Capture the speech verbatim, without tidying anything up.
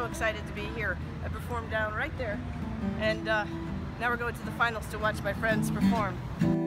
so excited to be here. I performed down right there, and uh, now we're going to the finals to watch my friends perform.